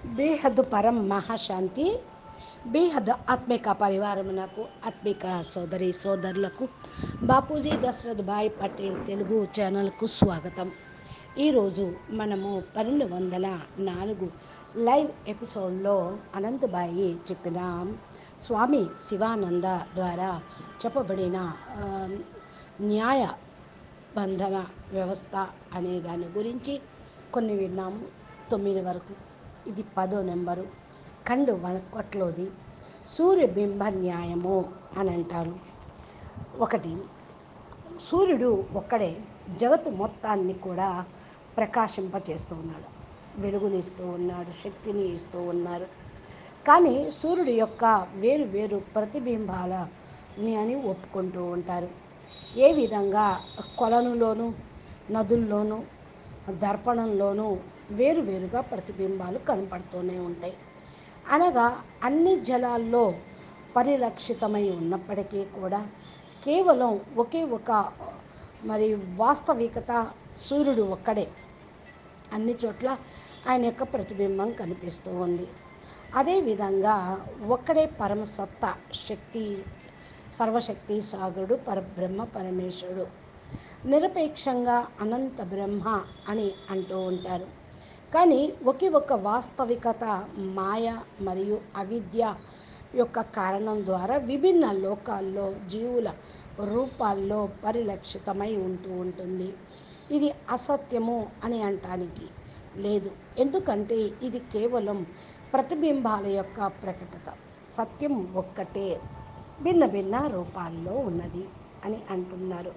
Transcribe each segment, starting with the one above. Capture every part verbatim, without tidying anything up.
బేహద్ పరం మహాశాంతి. బేహద్ ఆత్మిక పరివారమునకు, ఆత్మిక సోదరి సోదరులకు బాపూజీ దశరథ్ భాయ్ పటేల్ తెలుగు ఛానల్కు స్వాగతం. ఈరోజు మనము పన్నెండు వందల నాలుగు లైవ్ ఎపిసోడ్లో అనంతబాయి చెప్పిన స్వామి శివానంద ద్వారా చెప్పబడిన ఆ, న్యాయ బంధన వ్యవస్థ అనే దాని గురించి కొన్ని విన్నాము. తొమ్మిది వరకు, ఇది పదో నెంబరు. ఖండు వనకొట్లోది సూర్యబింబ న్యాయము అని అంటారు. ఒకటి, సూర్యుడు ఒక్కడే జగత్తు మొత్తాన్ని కూడా ప్రకాశింపచేస్తూ ఉన్నాడు, వెలుగునిస్తూ ఉన్నాడు, శక్తిని ఇస్తూ ఉన్నారు. కానీ సూర్యుడు యొక్క వేరు వేరు ప్రతిబింబాలని అని ఒప్పుకుంటూ ఉంటారు. ఏ విధంగా కొలనులోను, నదుల్లోనూ, దర్పణంలోనూ వేరువేరుగా ప్రతిబింబాలు కనపడుతూనే ఉంటాయి. అనగా అన్ని జలాల్లో పరిలక్షితమై ఉన్నప్పటికీ కూడా కేవలం ఒకే ఒక మరి వాస్తవికత, సూర్యుడు ఒక్కడే అన్ని చోట్ల ఆయన యొక్క ప్రతిబింబం కనిపిస్తూ ఉంది. అదేవిధంగా ఒక్కడే పరమసత్త శక్తి, సర్వశక్తి సాగరుడు, పరబ్రహ్మ పరమేశ్వరుడు. నిరపేక్షంగా అనంత బ్రహ్మ అని అంటూ ఉంటారు. కానీ ఒకే ఒక వాస్తవికత మాయ మరియు అవిద్య యొక్క కారణం ద్వారా విభిన్న లోకాల్లో జీవుల రూపాల్లో పరిలక్షితమై ఉంటూ ఉంటుంది. ఇది అసత్యము అని అనటానికి లేదు, ఎందుకంటే ఇది కేవలం ప్రతిబింబాల యొక్క ప్రకటత. సత్యం ఒక్కటే, భిన్న భిన్న రూపాల్లో ఉన్నది అని అంటున్నారు.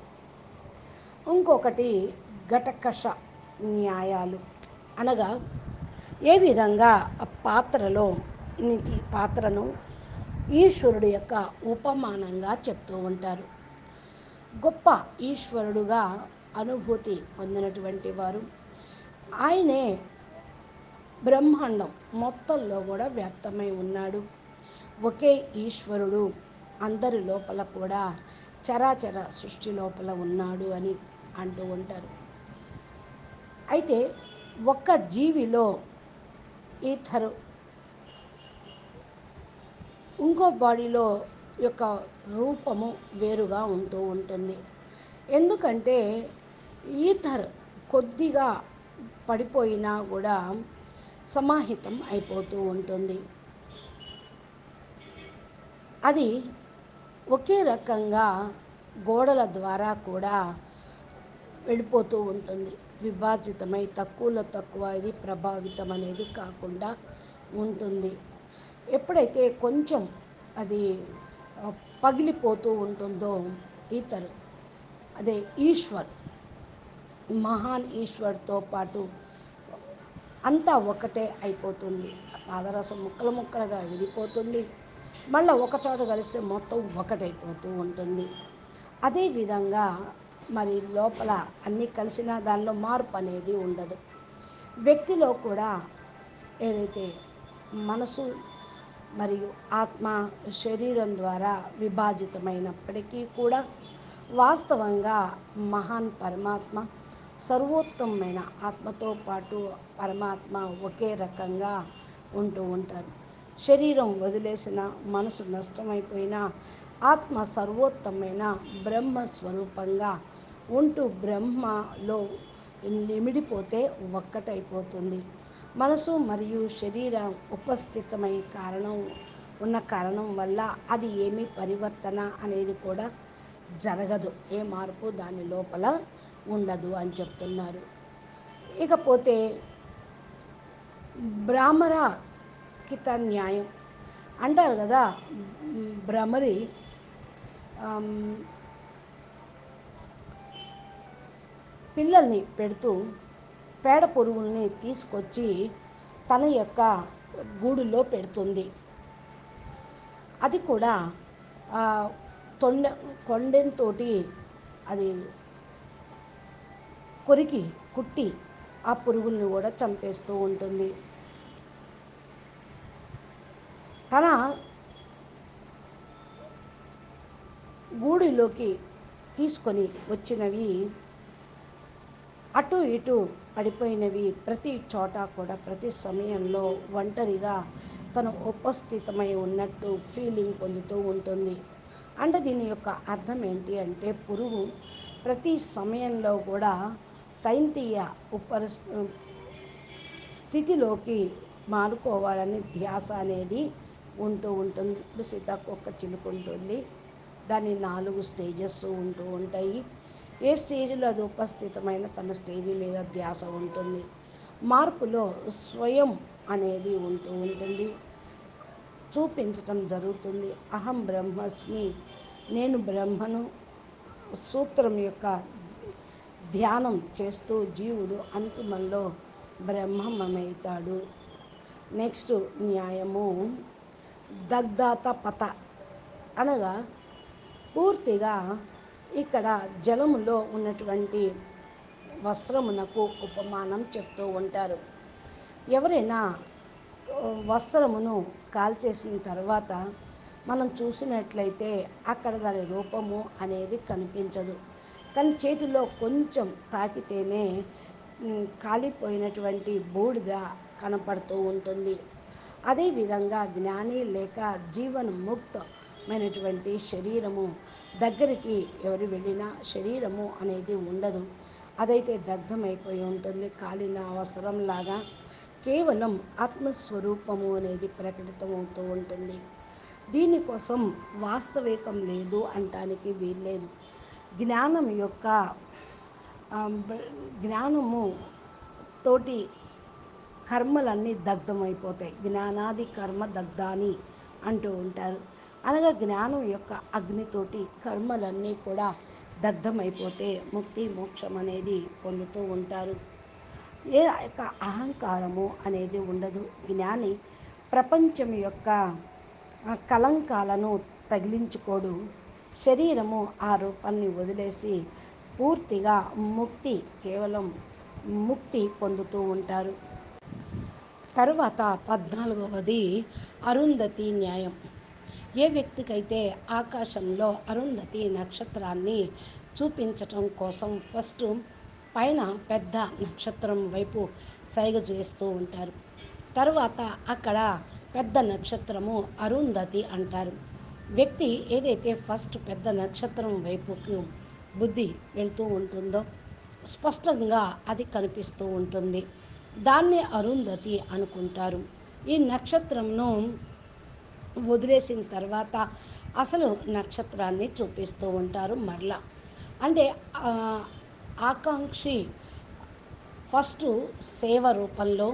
ఇంకొకటి ఘటకష న్యాయాలు, అనగా ఏ విధంగా ఆ పాత్రలో నీటి పాత్రను ఈశ్వరుడు యొక్క ఉపమానంగా చెప్తూ ఉంటారు. గొప్ప ఈశ్వరుడుగా అనుభూతి పొందినటువంటి వారు, ఆయనే బ్రహ్మాండం మొత్తంలో కూడా వ్యాప్తమై ఉన్నాడు. ఒకే ఈశ్వరుడు అందరి లోపల కూడా చరాచర సృష్టి లోపల ఉన్నాడు అని అంటూ ఉంటారు. అయితే ఒక్క జీవిలో ఈథరు ఇంకో బాడీలో యొక్క రూపము వేరుగా ఉంటూ ఉంటుంది. ఎందుకంటే ఈథర్ కొద్దిగా పడిపోయినా కూడా సమాహితం అయిపోతూ ఉంటుంది. అది ఒకే రకంగా గోడల ద్వారా కూడా వెళ్ళిపోతూ ఉంటుంది. విభాజితమై తక్కువలో తక్కువ ఇది ప్రభావితం అనేది కాకుండా ఉంటుంది. ఎప్పుడైతే కొంచెం అది పగిలిపోతూ ఉంటుందో ఈతరు, అదే ఈశ్వర్, మహాన్ ఈశ్వర్తో పాటు అంతా ఒకటే అయిపోతుంది. పాదరసం ముక్కలు ముక్కలుగా విడిపోతుంది, మళ్ళీ ఒకచోట కలిస్తే మొత్తం ఒకటైపోతూ ఉంటుంది. అదేవిధంగా మరి లోపల అన్నీ కలిసిన దానిలో మార్పు అనేది ఉండదు. వ్యక్తిలో కూడా ఏదైతే మనసు మరియు ఆత్మ శరీరం ద్వారా విభాజితమైనప్పటికీ కూడా వాస్తవంగా మహాన్ పరమాత్మ, సర్వోత్తమమైన ఆత్మతో పాటు పరమాత్మ ఒకే రకంగా ఉంటూ ఉంటారు. శరీరం వదిలేసిన, మనసు నష్టమైపోయినా ఆత్మ సర్వోత్తమైన బ్రహ్మస్వరూపంగా ఉంటూ బ్రహ్మలో నిమిడిపోతే ఒక్కటైపోతుంది. మనసు మరియు శరీరం ఉపస్థితమై కారణం ఉన్న కారణం వల్ల అది ఏమీ పరివర్తన అనేది కూడా జరగదు, ఏ మార్పు దాని లోపల ఉండదు అని చెప్తున్నారు. ఇకపోతే భ్రామరాకిత న్యాయం అంటారు కదా. భ్రమరి పిల్లల్ని పెడుతూ పేడ పురుగుల్ని తీసుకొచ్చి తన యొక్క గూడులో పెడుతుంది. అది కూడా తొండ కొండెంతో అది కొరికి కుట్టి ఆ పురుగుల్ని కూడా చంపేస్తూ ఉంటుంది. తన గూడిలోకి తీసుకొని వచ్చినవి అటు ఇటు పడిపోయినవి ప్రతి చోట కూడా ప్రతి సమయంలో ఒంటరిగా తను ఉపస్థితమై ఉన్నట్టు ఫీలింగ్ పొందుతూ ఉంటుంది. అంటే దీని యొక్క అర్థం ఏంటి అంటే పురుగు ప్రతి సమయంలో కూడా తైంతియ ఉపరిస్ స్థితిలోకి మారుకోవాలని ధ్యాస అనేది ఉంటూ ఉంటుంది. ఇప్పుడు సీతాకోక చిలుక ఉంటుంది, దాని నాలుగు స్టేజెస్ ఉంటూ ఉంటాయి. ఏ స్టేజ్లో అది ఉపస్థితమైన తన స్టేజ్ మీద ధ్యాస ఉంటుంది. మార్పులో స్వయం అనేది ఉంటూ ఉంటుంది, చూపించటం జరుగుతుంది. అహం బ్రహ్మస్మి, నేను బ్రహ్మను సూత్రం యొక్క ధ్యానం చేస్తూ జీవుడు అంతిమంలో బ్రహ్మమవుతాడు. నెక్స్ట్ న్యాయము దగ్ధాత పత అనగా పూర్తిగా ఇక్కడ జలములో ఉన్నటువంటి వస్త్రమునకు ఉపమానం చెప్తూ ఉంటారు. ఎవరైనా వస్త్రమును కాల్చేసిన తర్వాత మనం చూసినట్లయితే అక్కడ దాని రూపము అనేది కనిపించదు, కానీ చేతిలో కొంచెం తాకితేనే కాలిపోయినటువంటి బూడిద కనపడుతూ ఉంటుంది. అదేవిధంగా జ్ఞాని లేక జీవన్ముక్తమైనటువంటి శరీరము దగ్గరికి ఎవరు వెళ్ళినా శరీరము అనేది ఉండదు, అదైతే దగ్ధమైపోయి ఉంటుంది, కాలిన అవసరంలాగా కేవలం ఆత్మస్వరూపము అనేది ప్రకటితమవుతూ ఉంటుంది. దీనికోసం వాస్తవికం లేదు అనటానికి వీల్లేదు. జ్ఞానం యొక్క జ్ఞానము తోటి కర్మలన్నీ దగ్ధమైపోతాయి. జ్ఞానాది కర్మ దగ్ధాని అంటూ ఉంటారు. అనగా జ్ఞానం యొక్క అగ్నితోటి కర్మలన్నీ కూడా దగ్ధమైపోతే ముక్తి మోక్షం అనేది పొందుతూ ఉంటారు. ఏ యొక్క అహంకారము అనేది ఉండదు. జ్ఞాని ప్రపంచం యొక్క కలంకాలను తగిలించుకోడు. శరీరము ఆ రూపాన్ని వదిలేసి పూర్తిగా ముక్తి కేవలం ముక్తి పొందుతూ ఉంటారు. తరువాత పద్నాలుగవది అరుంధతి న్యాయం. ఏ వ్యక్తికైతే ఆకాశంలో అరుంధతి నక్షత్రాన్ని చూపించటం కోసం ఫస్ట్ పైన పెద్ద నక్షత్రం వైపు సైగ చేస్తూ ఉంటారు, తర్వాత అక్కడ పెద్ద నక్షత్రము అరుంధతి అంటారు. వ్యక్తి ఏదైతే ఫస్ట్ పెద్ద నక్షత్రం వైపుకు బుద్ధి వెళ్తూ ఉంటుందో స్పష్టంగా అది కనిపిస్తూ ఉంటుంది, దాన్ని అరుంధతి అనుకుంటారు. ఈ నక్షత్రంను వదిలేసిన తర్వాత అసలు నక్షత్రాన్ని చూపిస్తూ ఉంటారు మరలా. అంటే ఆకాంక్షి ఫస్ట్ సేవ రూపంలో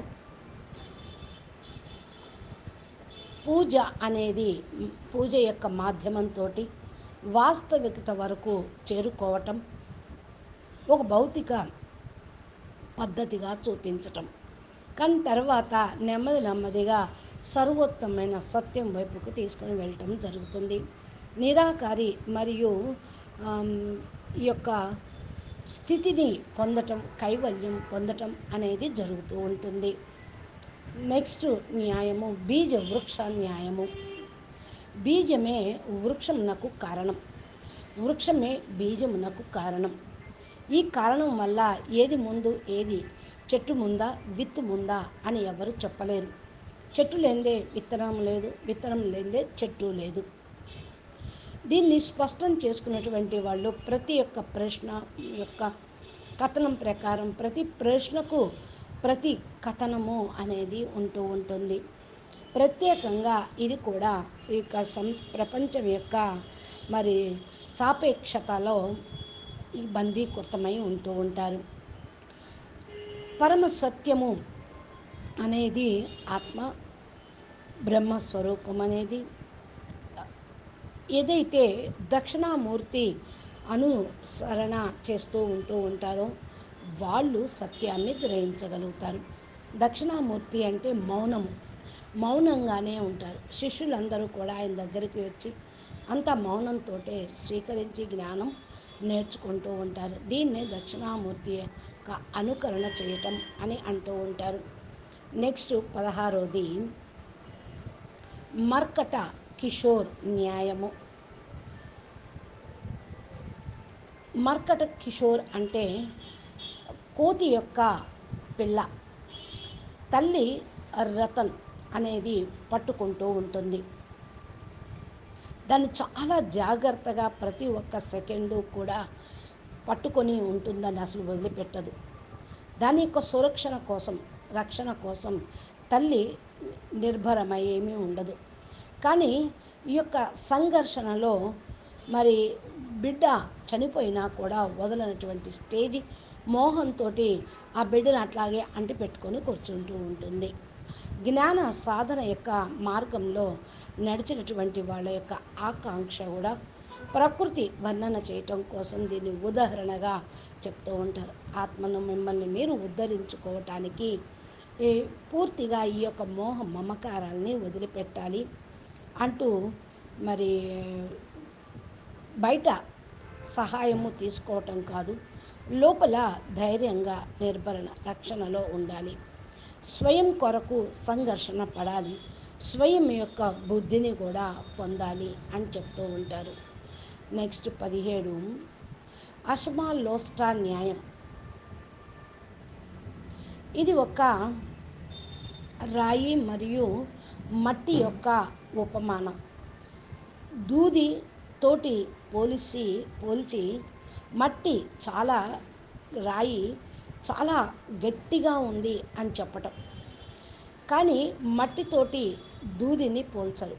పూజ అనేది పూజ యొక్క మాధ్యమంతో వాస్తవికత వరకు చేరుకోవటం ఒక భౌతిక పద్ధతిగా చూపించటం, కానీ తర్వాత నెమ్మది నెమ్మదిగా సర్వోత్తమైన సత్యం వైపుకు తీసుకొని వెళ్ళటం జరుగుతుంది. నిరాకారి మరియు ఈ యొక్క స్థితిని పొందటం, కైవల్యం పొందటం అనేది జరుగుతూ ఉంటుంది. నెక్స్ట్ న్యాయము బీజ వృక్ష న్యాయము. బీజమే వృక్షమునకు కారణం, వృక్షమే బీజమునకు కారణం. ఈ కారణం వల్ల ఏది ముందు ఏది చెట్టు ముందా విత్తు ముందా అని ఎవరు చెప్పలేరు. చెట్టు లేనిదే విత్తనం లేదు, విత్తనం లేనిదే చెట్టు లేదు. దీన్ని స్పష్టం చేసుకున్నటువంటి వాళ్ళు ప్రతి ఒక్క ప్రశ్న యొక్క కథనం ప్రకారం ప్రతి ప్రశ్నకు ప్రతి కథనము అనేది ఉంటూ ఉంటుంది. ప్రత్యేకంగా ఇది కూడా ఈ యొక్క సంస్ ప్రపంచం యొక్క మరి సాపేక్షతలో ఈ బందీకృతమై ఉంటూ ఉంటారు. పరమ సత్యము అనేది ఆత్మ బ్రహ్మస్వరూపం అనేది ఏదైతే దక్షిణామూర్తి అనుసరణ చేస్తూ ఉంటూ ఉంటారో వాళ్ళు సత్యాన్ని గ్రహించగలుగుతారు. దక్షిణామూర్తి అంటే మౌనము, మౌనంగానే ఉంటారు. శిష్యులందరూ కూడా ఆయన దగ్గరికి వచ్చి అంత మౌనంతో స్వీకరించి జ్ఞానం నేర్చుకుంటూ ఉంటారు. దీన్నే దక్షిణామూర్తి యొక్క అనుకరణ చేయటం అని అంటూ ఉంటారు. నెక్స్ట్ పదహారోది మర్కట కిషోర్ న్యాయము. మర్కట కిషోర్ అంటే కోతి యొక్క పిల్ల తల్లి రతన్ అనేది పట్టుకుంటూ ఉంటుంది. దాన్ని చాలా జాగ్రత్తగా ప్రతి ఒక్క సెకండు కూడా పట్టుకొని ఉంటుందని అసలు వదిలిపెట్టదు. దాని యొక్క సురక్షణ కోసం, రక్షణ కోసం తల్లి నిర్భరమై ఏమీ ఉండదు. కానీ ఈ యొక్క సంఘర్షణలో మరి బిడ్డ చనిపోయినా కూడా వదలనటువంటి స్టేజి మోహంతో ఆ బిడ్డను అట్లాగే అంటి పెట్టుకొని కూర్చుంటూ ఉంటుంది. జ్ఞాన సాధన యొక్క మార్గంలో నడిచినటువంటి వాళ్ళ యొక్క ఆకాంక్ష కూడా ప్రకృతి వర్ణన చేయటం కోసం దీన్ని ఉదాహరణగా చెప్తూ ఉంటారు. ఆత్మను మిమ్మల్ని మీరు ఉద్ధరించుకోవటానికి పూర్తిగా ఈ యొక్క మోహ మమకారాల్ని వదిలిపెట్టాలి అంటూ మరి బయట సహాయము తీసుకోవటం కాదు, లోపల ధైర్యంగా నిర్భరణ రక్షణలో ఉండాలి. స్వయం కొరకు సంఘర్షణ పడాలి, స్వయం యొక్క బుద్ధిని కూడా పొందాలి అని చెప్తూ ఉంటారు. నెక్స్ట్ పదిహేడు అషమాలోస్టా న్యాయం. ఇది ఒక రాయి మరియు మట్టి యొక్క ఉపమానం. దూది తోటి పోలిసి పోల్చి మట్టి చాలా రాయి చాలా గట్టిగా ఉంది అని చెప్పటం, కానీ మట్టితోటి దూదిని పోల్చరు.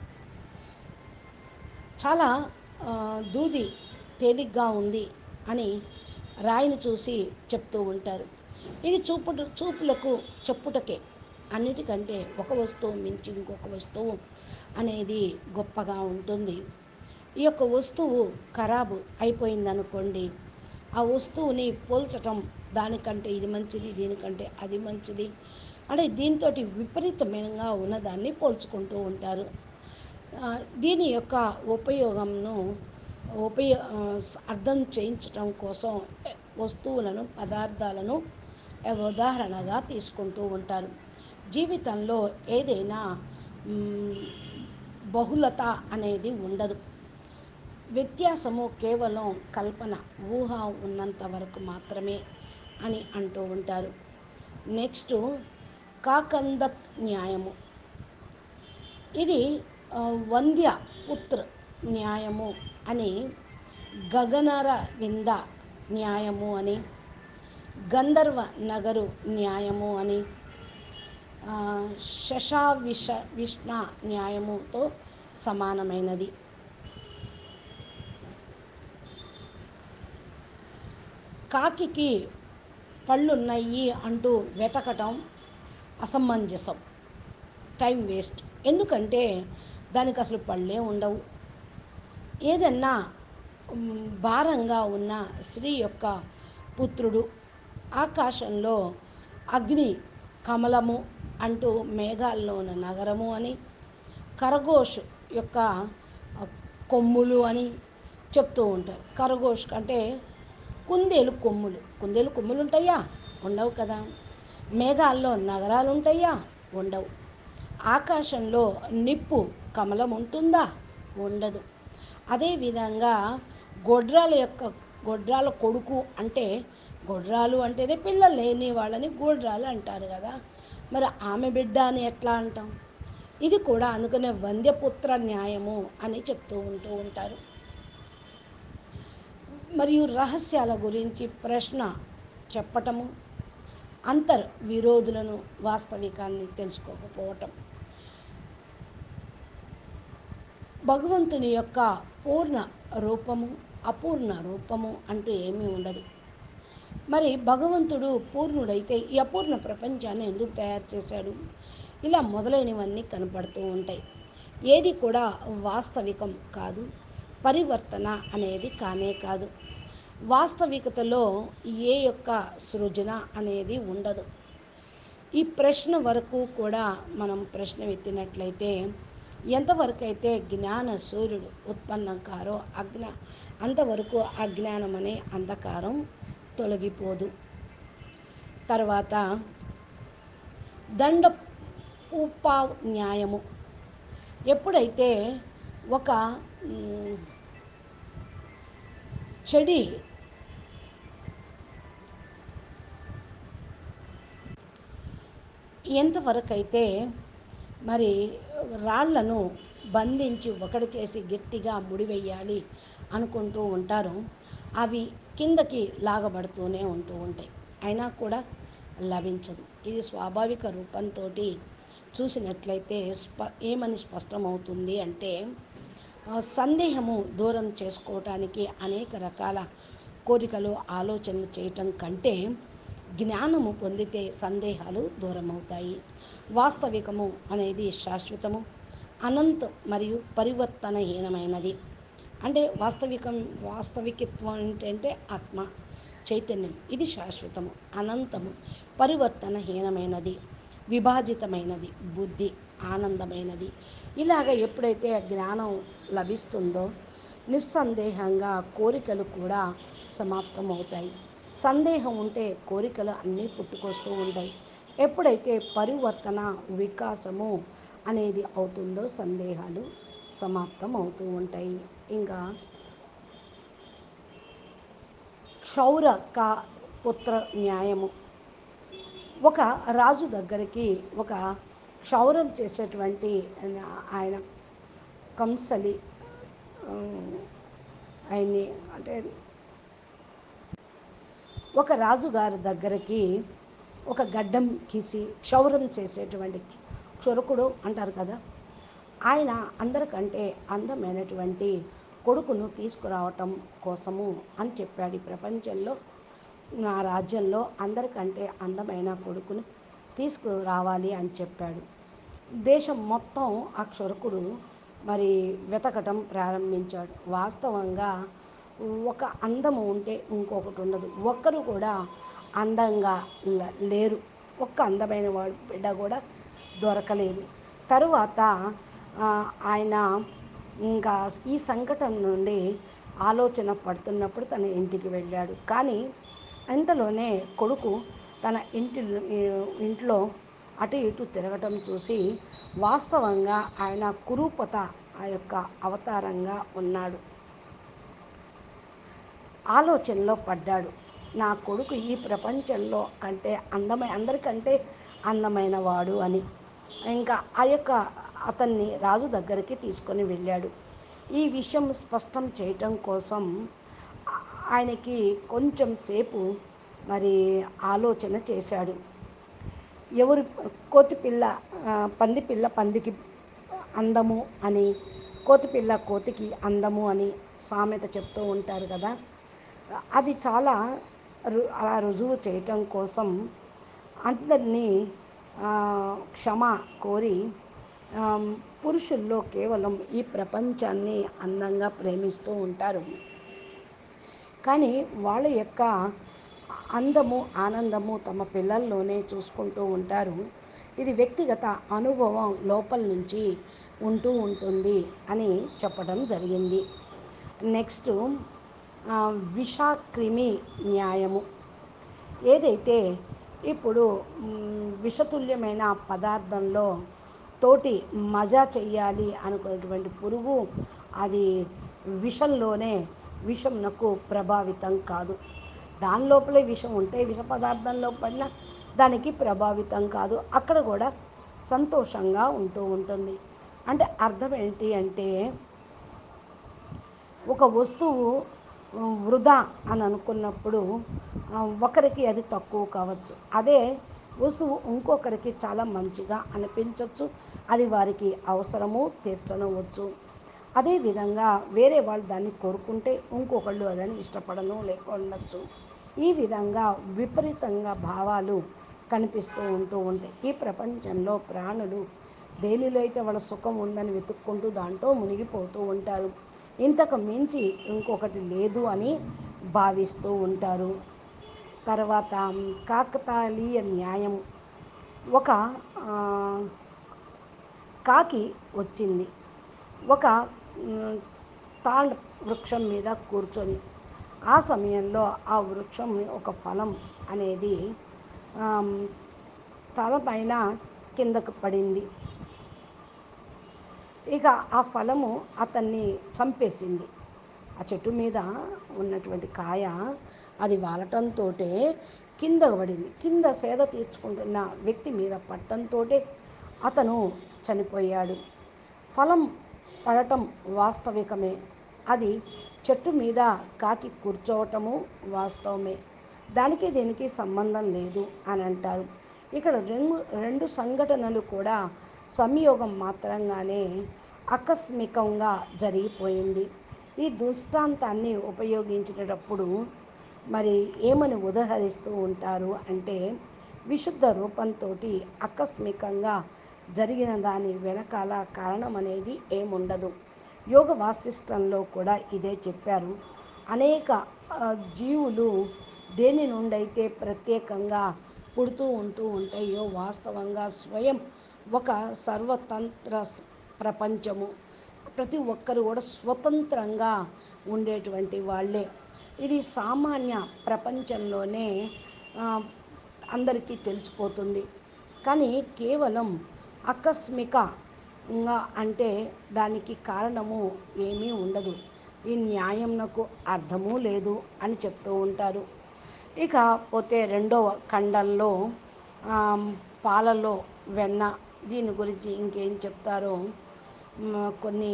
చాలా దూది తేలిగ్గా ఉంది అని రాయిని చూసి చెప్తూ ఉంటారు. ఇది చూపుడు చూపులకు చెప్పుటకే, అన్నిటికంటే ఒక వస్తువు మించి ఇంకొక వస్తువు అనేది గొప్పగా ఉంటుంది. ఈ యొక్క వస్తువు ఖరాబు అయిపోయిందనుకోండి, ఆ వస్తువుని పోల్చటం, దానికంటే ఇది మంచిది, దీనికంటే అది మంచిది అంటే దీంతో విపరీతమైనగా ఉన్నదాన్ని పోల్చుకుంటూ ఉంటారు. దీని యొక్క ఉపయోగంను ఉపయో అర్థం చేయించటం కోసం వస్తువులను, పదార్థాలను ఉదాహరణగా తీసుకుంటూ ఉంటారు. జీవితంలో ఏదైనా బహుళత అనేది ఉండదు. వ్యత్యాసము కేవలం కల్పన, ఊహ ఉన్నంత వరకు మాత్రమే అని అంటూ ఉంటారు. నెక్స్ట్ కాకందక్ న్యాయము. ఇది వంద్య పుత్ర న్యాయము అని, గగనర వింద న్యాయము అని, గంధర్వ నగరు న్యాయము అని, శశావిష విష్ణ న్యాయముతో సమానమైనది. కాకికి పళ్ళున్నాయి అంటూ వెతకటం అసమంజసం, టైం వేస్ట్. ఎందుకంటే దానికి అసలు పళ్ళే ఉండవు. ఏదన్నా భారంగా ఉన్న స్త్రీ యొక్క పుత్రుడు ఆకాశంలో అగ్ని కమలము అంటూ మేఘాల్లో ఉన్న నగరము అని, ఖరగోష్ యొక్క కొమ్ములు అని చెప్తూ ఉంటారు. ఖరగోష్ అంటే కుందేలు కొమ్ములు. కుందేలు కొమ్ములు ఉంటాయా? ఉండవు కదా. మేఘాల్లో నగరాలు ఉంటాయా? ఉండవు. ఆకాశంలో నిప్పు కమలం ఉంటుందా? ఉండదు. అదేవిధంగా గొడ్రాల యొక్క గొడ్రాల కొడుకు అంటే, గొడ్రాలు అంటేనే పిల్లలు లేని వాళ్ళని గొడ్రాలు అంటారు కదా, మరి ఆమె బిడ్డ అని ఎట్లా అంటాం? ఇది కూడా అందుకనే వంద్యపుత్ర న్యాయము అని చెప్తూ ఉంటూ ఉంటారు. మరియు రహస్యాల గురించి ప్రశ్న చెప్పటము, అంతర్ విరోధులను వాస్తవికాన్ని తెలుసుకోకపోవటం. భగవంతుని యొక్క పూర్ణ రూపము, అపూర్ణ రూపము అంటూ ఏమీ ఉండదు. మరి భగవంతుడు పూర్ణుడైతే ఈ అపూర్ణ ప్రపంచాన్ని ఎందుకు తయారు చేశాడు? ఇలా మొదలైనవన్నీ కనపడుతూ ఉంటాయి. ఏది కూడా వాస్తవికం కాదు, పరివర్తన అనేది కానే కాదు. వాస్తవికతలో ఏ యొక్క సృజన అనేది ఉండదు. ఈ ప్రశ్న వరకు కూడా మనం ప్రశ్న ఎత్తినట్లయితే, ఎంతవరకు అయితే జ్ఞాన సూర్యుడు ఉత్పన్నం కారో అజ్ఞ అంతవరకు అజ్ఞానం అనే అంధకారం తొలగిపోదు. తర్వాత దండ పూపావ్ న్యాయము. ఎప్పుడైతే ఒక చెడి ఎంతవరకైతే మరి రాళ్లను బంధించి ఒకటి చేసి గట్టిగా ముడివేయాలి అనుకుంటూ ఉంటారు, అవి కిందకి లాగబడుతూనే ఉంటూ ఉంటాయి, అయినా కూడా లభించదు. ఇది స్వాభావిక రూపంతో చూసినట్లయితే స్ప ఏమని స్పష్టమవుతుంది అంటే, సందేహము దూరం చేసుకోవటానికి అనేక రకాల కోరికలు ఆలోచనలు చేయటం కంటే జ్ఞానము పొందితే సందేహాలు దూరమవుతాయి. వాస్తవికము అనేది శాశ్వతము, అనంతం మరియు పరివర్తనహీనమైనది. అంటే వాస్తవికం వాస్తవికత్వం ఏంటంటే ఆత్మ చైతన్యం, ఇది శాశ్వతము, అనంతము, పరివర్తనహీనమైనది, విభాజితమైనది, బుద్ధి ఆనందమైనది. ఇలాగ ఎప్పుడైతే జ్ఞానం లభిస్తుందో నిస్సందేహంగా కోరికలు కూడా సమాప్తమవుతాయి. సందేహం ఉంటే కోరికలు అన్నీ పుట్టుకొస్తూ ఉంటాయి. ఎప్పుడైతే పరివర్తన వికాసము అనేది అవుతుందో సందేహాలు సమాప్తం అవుతూ ఉంటాయి. ఇంకా క్షౌర కా పుత్ర న్యాయము. ఒక రాజు దగ్గరికి ఒక క్షౌరం చేసేటువంటి ఆయన కంసలి ఆయన్ని అంటే ఒక రాజుగారి దగ్గరికి ఒక గడ్డం గీసి క్షౌరం చేసేటువంటి క్షురకుడు అంటారు కదా, ఆయన అందరికంటే అందమైనటువంటి కొడుకును తీసుకురావటం కోసము అని చెప్పాడు. ఈ ప్రపంచంలో నా రాజ్యంలో అందరికంటే అందమైన కొడుకును తీసుకురావాలి అని చెప్పాడు. దేశం మొత్తం ఆ క్షురకుడు మరి వెతకటం ప్రారంభించాడు. వాస్తవంగా ఒక అందము ఉంటే ఇంకొకటి ఉండదు. ఒక్కరు కూడా అందంగా లేరు, ఒక్క అందమైన వాడు బిడ్డ కూడా దొరకలేదు. తరువాత ఆయన ఇంకా ఈ సంకటం నుండి ఆలోచన పడుతున్నప్పుడు తన ఇంటికి వెళ్ళాడు. కానీ ఇంతలోనే కొడుకు తన ఇంటి ఇంట్లో అటు ఇటు తిరగటం చూసి వాస్తవంగా ఆయన కురూపత ఆ యొక్క అవతారంగా ఉన్నాడు. ఆలోచనలో పడ్డాడు, నా కొడుకు ఈ ప్రపంచంలో కంటే అందమైన అందరికంటే అందమైన వాడు అని. ఇంకా ఆ యొక్క అతన్ని రాజు దగ్గరికి తీసుకొని వెళ్ళాడు. ఈ విషయం స్పష్టం చేయటం కోసం ఆయనకి కొంచెం సేపు మరి ఆలోచన చేశాడు. ఎవరు కోతిపిల్ల పందిపిల్ల పందికి అందము అని, కోతిపిల్ల కోతికి అందము అని సామెత చెప్తూ ఉంటారు కదా, అది చాలా రు అలా రుజువు చేయటం కోసం అందరినీ క్షమ కోరి పురుషుల్లో కేవలం ఈ ప్రపంచాన్ని అందంగా ప్రేమిస్తూ ఉంటారు, కానీ వాళ్ళ యొక్క అందము ఆనందము తమ పిల్లల్లోనే చూసుకుంటూ ఉంటారు. ఇది వ్యక్తిగత అనుభవం లోపల నుంచి ఉంటూ ఉంటుంది అని చెప్పడం జరిగింది. నెక్స్ట్ విషక్రిమి న్యాయము. ఏదైతే ఇప్పుడు విషతుల్యమైన పదార్థంలో తోటి మజా చెయ్యాలి అనుకునేటువంటి పురుగు అది విషంలోనే విషంనకు ప్రభావితం కాదు. దాని లోపలే విషం ఉంటే విష పదార్థంలో పడిన దానికి ప్రభావితం కాదు, అక్కడ కూడా సంతోషంగా ఉంటూ ఉంటుంది. అంటే అర్థం ఏంటి అంటే, ఒక వస్తువు వృధా అని అనుకున్నప్పుడు ఒకరికి అది తక్కువ కావచ్చు, అదే వస్తువు ఇంకొకరికి చాలా మంచిగా అనిపించవచ్చు, అది వారికి అవసరము తీర్చనవచ్చు. అదేవిధంగా వేరే వాళ్ళు దాన్ని కోరుకుంటే ఇంకొకళ్ళు అదని ఇష్టపడను లేకుండొచ్చు. ఈ విధంగా విపరీతంగా భావాలు కనిపిస్తూ ఉంటూ ఉంటాయి. ఈ ప్రపంచంలో ప్రాణులు దేనిలో అయితే వాళ్ళ సుఖం ఉందని వెతుక్కుంటూ దాంట్లో మునిగిపోతూ ఉంటారు. ఇంతకు మించి ఇంకొకటి లేదు అని భావిస్తూ ఉంటారు. తర్వాత కాకతాళీయ న్యాయం. ఒక కాకి వచ్చింది ఒక తాళ్ వృక్షం మీద కూర్చొని. ఆ సమయంలో ఆ వృక్షం ఒక ఫలం అనేది తలపైన కిందకు పడింది. ఇక ఆ ఫలము అతన్ని చంపేసింది. ఆ చెట్టు మీద ఉన్నటువంటి కాయ అది వాలటంతో కింద పడింది. కింద సేద తీర్చుకుంటున్న వ్యక్తి మీద పట్టంతో అతను చనిపోయాడు. ఫలం పడటం వాస్తవికమే. అది చెట్టు మీద కాకి కూర్చోవటము వాస్తవమే. దానికి దీనికి సంబంధం లేదు అని అంటారు. ఇక్కడ రెండు రెండు సంఘటనలు కూడా సంయోగం మాత్రంగానే ఆకస్మికంగా జరిగిపోయింది. ఈ దృష్టాంతాన్ని ఉపయోగించేటప్పుడు మరి ఏమని ఉదహరిస్తూ ఉంటారు అంటే, విశుద్ధ రూపంతో ఆకస్మికంగా జరిగిన దాని వెనకాల కారణం అనేది ఏముండదు. యోగ వాసిష్టంలో కూడా ఇదే చెప్పారు. అనేక జీవులు దేని నుండైతే ప్రత్యేకంగా పుడుతూ ఉంటూ ఉంటాయో వాస్తవంగా స్వయం ఒక సర్వతంత్ర ప్రపంచము. ప్రతి ఒక్కరు కూడా స్వతంత్రంగా ఉండేటువంటి వాళ్ళే. ఇది సామాన్య ప్రపంచంలోనే అందరికీ తెలిసిపోతుంది. కానీ కేవలం ఆకస్మికంగా అంటే దానికి కారణము ఏమీ ఉండదు. ఈ న్యాయంనకు అర్థమూ లేదు అని చెప్తూ ఉంటారు. ఇకపోతే రెండవ ఖండంలో పాలలో వెన్న దీని గురించి ఇంకేం చెప్తారో కొన్ని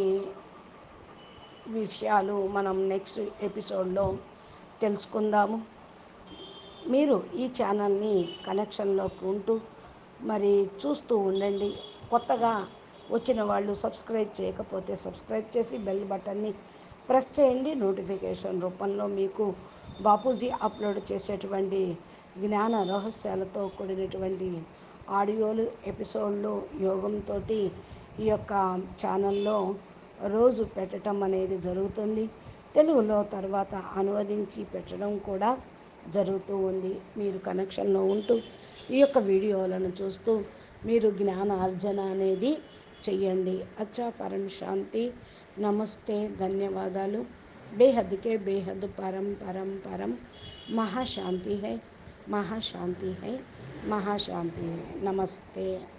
విషయాలు మనం నెక్స్ట్ ఎపిసోడ్లో తెలుసుకుందాము. మీరు ఈ ఛానల్ని కనెక్షన్లోకి ఉంటూ మరి చూస్తూ ఉండండి. కొత్తగా వచ్చిన వాళ్ళు సబ్స్క్రైబ్ చేయకపోతే సబ్స్క్రైబ్ చేసి బెల్ బటన్ని ప్రెస్ చేయండి. నోటిఫికేషన్ రూపంలో మీకు బాపూజీ అప్లోడ్ చేసేటువంటి జ్ఞాన రహస్యాలతో కూడినటువంటి ఆడియోలు ఎపిసోడ్లు యోగంతో ఈ యొక్క ఛానల్లో రోజు పెట్టడం అనేది జరుగుతుంది. తెలుగులో తర్వాత అనువదించి పెట్టడం కూడా జరుగుతూ ఉంది. మీరు కనెక్షన్లో ఉంటూ ఈ యొక్క వీడియోలను చూస్తూ మీరు జ్ఞాన అర్జన అనేది చెయ్యండి. అచ్చా, పరం శాంతి, నమస్తే, ధన్యవాదాలు. బేహద్కే బేహద్ పరం పరం పరం మహాశాంతి హై, మహాశాంతి హై, మహాశాంతి హై. నమస్తే.